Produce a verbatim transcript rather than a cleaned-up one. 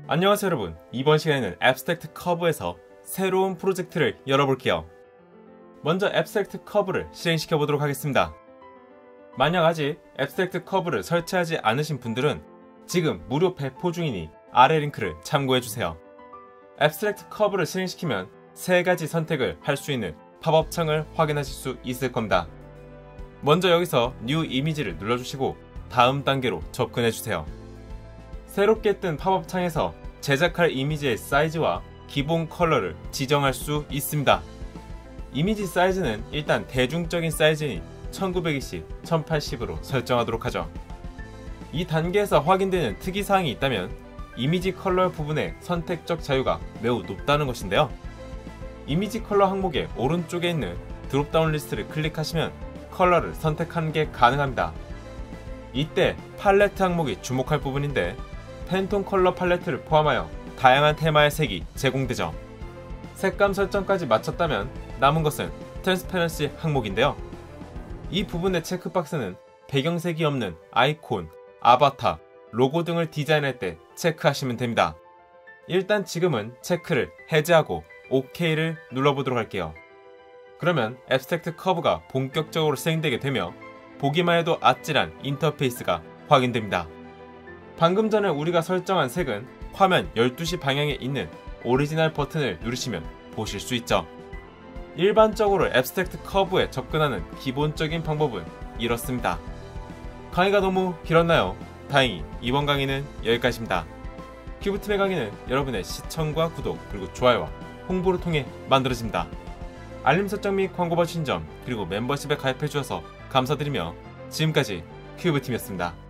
안녕하세요 여러분, 이번 시간에는 앱스트랙트 커브에서 새로운 프로젝트를 열어볼게요. 먼저 앱스트랙트 커브를 실행시켜 보도록 하겠습니다. 만약 아직 앱스트랙트 커브를 설치하지 않으신 분들은 지금 무료 배포 중이니 아래 링크를 참고해주세요. 앱스트랙트 커브를 실행시키면 세 가지 선택을 할 수 있는 팝업 창을 확인하실 수 있을 겁니다. 먼저 여기서 뉴 이미지를 눌러주시고 다음 단계로 접근해주세요. 새롭게 뜬 팝업 창에서 제작할 이미지의 사이즈와 기본 컬러를 지정할 수 있습니다. 이미지 사이즈는 일단 대중적인 사이즈니 천구백이십, 천팔십으로 설정하도록 하죠. 이 단계에서 확인되는 특이사항이 있다면 이미지 컬러 부분의 선택적 자유가 매우 높다는 것인데요. 이미지 컬러 항목의 오른쪽에 있는 드롭다운 리스트를 클릭하시면 컬러를 선택하는 게 가능합니다. 이때 팔레트 항목이 주목할 부분인데 팬톤 컬러 팔레트를 포함하여 다양한 테마의 색이 제공되죠. 색감 설정까지 마쳤다면 남은 것은 트랜스퍼런시 항목인데요. 이 부분의 체크박스는 배경색이 없는 아이콘, 아바타, 로고 등을 디자인할 때 체크하시면 됩니다. 일단 지금은 체크를 해제하고 오케이를 눌러보도록 할게요. 그러면 앱스트랙트 커브가 본격적으로 실행되게 되며 보기만 해도 아찔한 인터페이스가 확인됩니다. 방금 전에 우리가 설정한 색은 화면 열두 시 방향에 있는 오리지널 버튼을 누르시면 보실 수 있죠. 일반적으로 앱스트랙트 커브에 접근하는 기본적인 방법은 이렇습니다. 강의가 너무 길었나요? 다행히 이번 강의는 여기까지입니다. 큐브팀의 강의는 여러분의 시청과 구독 그리고 좋아요와 홍보를 통해 만들어집니다. 알림 설정 및 광고 봐주신 점 그리고 멤버십에 가입해 주셔서 감사드리며 지금까지 큐브팀이었습니다.